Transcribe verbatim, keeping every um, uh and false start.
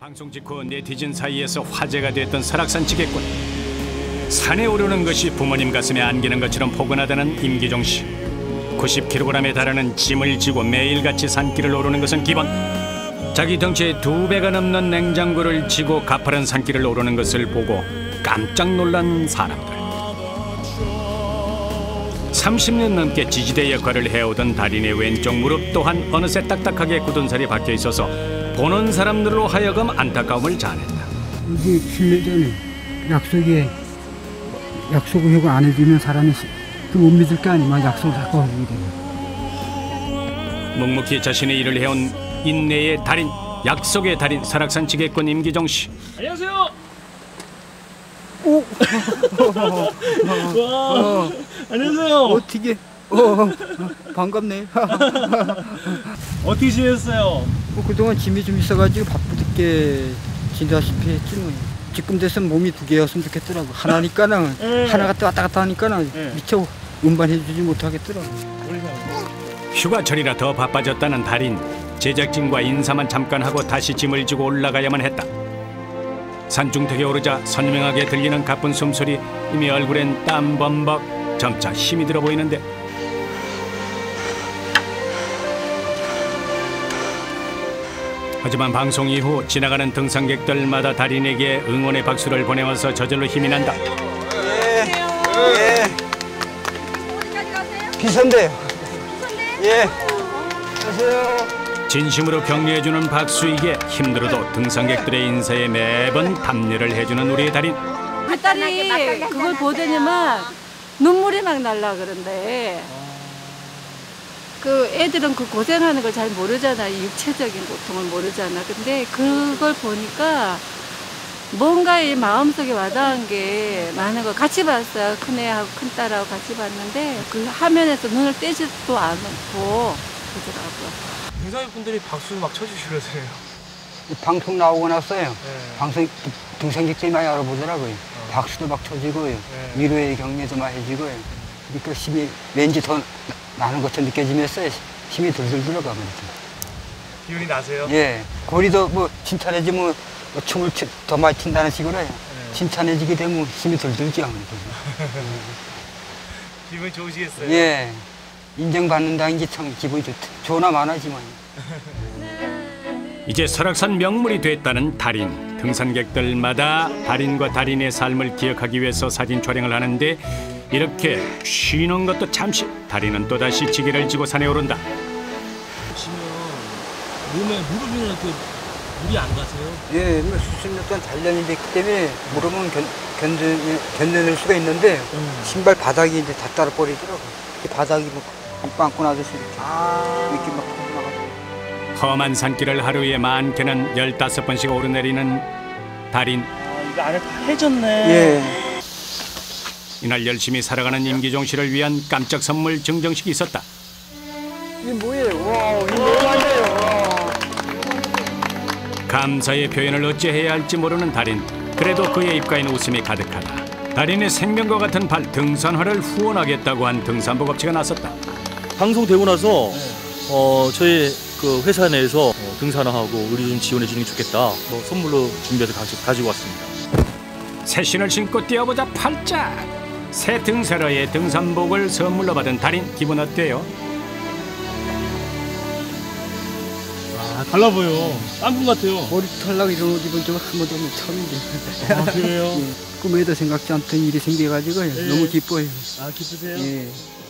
방송 직후 네티즌 사이에서 화제가 됐던 설악산 지게꾼. 산에 오르는 것이 부모님 가슴에 안기는 것처럼 포근하다는 임기종 씨. 구십 킬로그램에 달하는 짐을 지고 매일같이 산길을 오르는 것은 기본. 자기 덩치의 두 배가 넘는 냉장고를 지고 가파른 산길을 오르는 것을 보고 깜짝 놀란 사람들. 삼십 년 넘게 지지대 역할을 해오던 달인의 왼쪽 무릎 또한 어느새 딱딱하게 굳은 살이 박혀 있어서 보는 사람들로 하여금 안타까움을 자아냈다. 이게 칠 년 전에 약속에 약속을 하고 안 해주면 사람이 그 못 믿을 거 아니면 약속을 자꾸 하게 되는. 묵묵히 자신의 일을 해온 인내의 달인, 약속의 달인 설악산 지게꾼 임기종 씨. 안녕하세요. 오, 와, 어, 안녕하세요. 어떻게? 어, 어, 반갑네. 어떻게 지냈어요? 뭐 그동안 짐이 좀 있어가지고 바쁘게 지다시피 했지 뭐. 지금 됐으면 몸이 두 개였으면 좋겠더라고. 하나니까는 네. 하나가 또 왔다 갔다 하니까는 네. 미처 운반해주지 못하겠더라고. 휴가철이라 더 바빠졌다는 달인. 제작진과 인사만 잠깐 하고 다시 짐을 지고 올라가야만 했다. 산중턱에 오르자 선명하게 들리는 가쁜 숨소리. 이미 얼굴엔 땀 범벅. 점차 힘이 들어 보이는데 하지만 방송 이후 지나가는 등산객들마다 달인에게 응원의 박수를 보내와서 저절로 힘이 난다. 예, 예. 비선대요. 예. 안녕하세요. 진심으로 격려해주는 박수이기에 힘들어도 등산객들의 인사에 매번 답례를 해주는 우리의 달인. 우리 딸이 그걸 보더니만 눈물이 막 날라 그런데 그 애들은 그 고생하는 걸 잘 모르잖아. 육체적인 고통을 모르잖아. 근데 그걸 보니까 뭔가 이 마음속에 와닿은 게 많은 거. 같이 봤어요. 큰애하고 큰딸하고 같이 봤는데 그 화면에서 눈을 떼지도 않고 그러더라고요. 등산객분들이 박수 막 쳐주시려세요. 방송 나오고 났어요. 네. 방송 등산객들이 많이 알아보더라고요. 어. 박수도 막 쳐지고요. 네. 위로의 격려도 많이 해주고요. 그러니까 힘이 왠지 더 나는 것처럼 느껴지면서 힘이 들들 들어가 버리죠. 기운이 나세요? 예. 고리도 뭐 칭찬해주면 뭐 춤을 치, 더 많이 춘다는 식으로요. 네. 칭찬해주게 되면 힘이 들들죠. 기분 좋으시겠어요? 예. 인정받는다는 게 참 기분이 좋다. 좋으나 많아지만. 이제 설악산 명물이 됐다는 달인. 등산객들마다 달인과 달인의 삶을 기억하기 위해서 사진 촬영을 하는데 이렇게 쉬는 것도 잠시. 달인은 또다시 지게를 지고 산에 오른다. 보시면 몸에 무릎이나 이렇게 물이 안 가세요? 예, 뭐 수십 년 동안 단련이 됐기 때문에 무릎은 견, 견뎌, 견뎌낼 수가 있는데 음. 신발 바닥이 이제 다 따라 버리더라고. 바닥이 뭐 빵꾸 나듯이 이렇게 아 이렇게 막 나가고. 험한 산길을 하루에 많게는 열다섯 번씩 오르내리는 달인. 아, 이거 안에 다 해졌네. 예. 이날 열심히 살아가는 임기종 씨를 위한 깜짝 선물 증정식이 있었다. 이게 뭐예요? 와, 이게 뭐예요? 와. 감사의 표현을 어찌해야 할지 모르는 달인. 그래도 그의 입가에는 웃음이 가득하다. 달인의 생명과 같은 발 등산화를 후원하겠다고 한 등산복 업체가 나섰다. 방송되고 나서 어, 저희 그 회사 내에서 어, 등산화하고 의류 좀 지원해 주는 게 좋겠다. 뭐 선물로 준비해서 가지, 가지고 왔습니다. 새 신을 신고 뛰어보자 팔짝. 새 등산화에 등산복을 선물로 받은 달인. 기분 어때요? 아 달라 보여. 딴 분 같아요. 머리 털락 이런 옷 입은 적은 한 번도 없는 처음인데. 아 그래요? 예. 꿈에도 생각지 않던 일이 생겨가지고 예. 너무 기뻐요. 아 기쁘세요? 예.